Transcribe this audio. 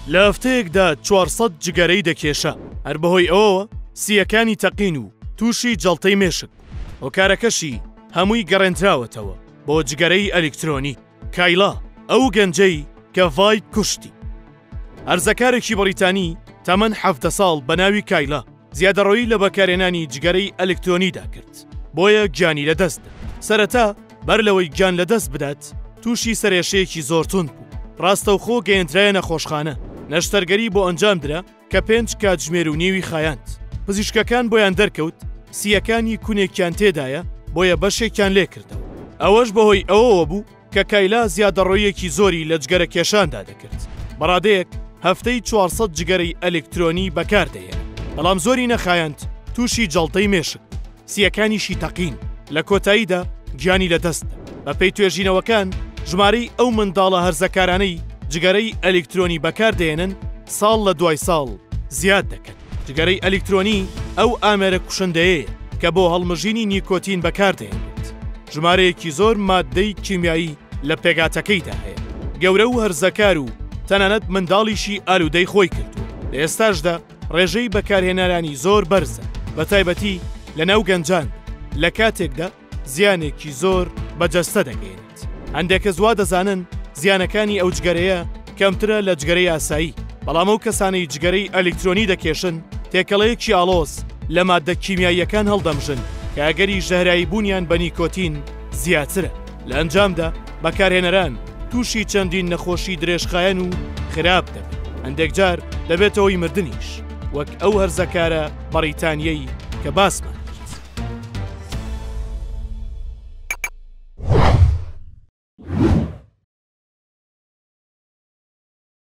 لە هەفتەیەکدا 400 جگەرەی دەکێشە هەر بەهۆی ئەوەوە سیەکانی تەقین و تووشی جەڵتەی مێشک هۆکارەکەشی هەمووی گەڕێنراوەتەوە بۆ جگەرەی ئەلکترۆنی. کایلا ئەو گەنجەی کە ڤایت کوشتی. هەرزەکارێکی بەریتانی تەمەن 17 ساڵ بە ناوی کایلا زیادەڕەویی لە بەکارهێنانی جگەرەی ئەلکترۆنیدا کرد، بۆیە گیانی لەدەستدا. سەرەتا بەر لەوەی گیان لەدەست بدات تووشی سەرێشەیەکی زۆر تند بوو. ڕاستەوخۆ گەیەنرایە نەخۆشخانە، نەشتەرگەری بۆ ئەنجام درا کە 5 کاتژمێر و نیوی خایاند. پزیشکەکان بۆیان دەرکەوت سیەکانی کونێکیان تێدایە، بۆیە بەشێکیان لێ کردەوە. ئەوەش بەهۆی ئەوەوە بوو کە کایلا زیادەڕەویەکی زۆری لە جگەرە کێشاندا دەکرد. بەڕادەیەک هەفتەی 400 جگەرەی ئەلکترۆنی بەکاردەهێنا، بەڵام زۆری نەخایاند تووشی جەڵتەی مێشک، سیەکانیشی تەقین. لە کۆتاییدا گیانی لەدەستدا. بە پێی توێژینەوەکان ژمارەی ئەو منداڵە هەرزەکارانەی جگەرەی ئەلکترۆنی بەکاردێنن ساڵ لە دوای ساڵ زیاد دەکەن. جگەرەی ئەلکترۆنی ئەو ئامێرە کوشندەیە کە بۆ هەڵمژینی نیکۆتین بەکاردێنێت. ژمارەیەکی زۆر مادەی کیمیایی لە پێگاتەکەیدا هەیە. گەورە و هەرزەکار و تەنانەت منداڵیشی ئالوودەی خۆی کردو. لە ئێستاشدا ڕێژەی بەکارهێنەرانی زۆر بەرزە، بە تایبەتی لە ناو گەنجان لە کاتێکدا زیانێکی زۆر بەجەستە دەگەێنێت. هەندێک کەس وا دەزانن زیانەکانی ئەو جگەرەیە کەمترە لە جگەرەی ئاسایی، بەڵام ئەو کەسانەی جگەرەی ئەلکترۆنی دەکێشن تێکەڵەیەکی ئاڵۆز لە مادە کیمیاییەکان هەڵدەمژن کە ئەگەری ژەهرایی بوونیان بە نیکۆتین زیاترە. لە ئەنجامدا بەکارهێنەران تووشی چەندین نەخۆشی درێژخایەن و خراپ دەبن. هەندێک جار دەبێتەوەی مردنیش، وەک ئەو هەرزەکارە بەریتانیەی کە باسمان.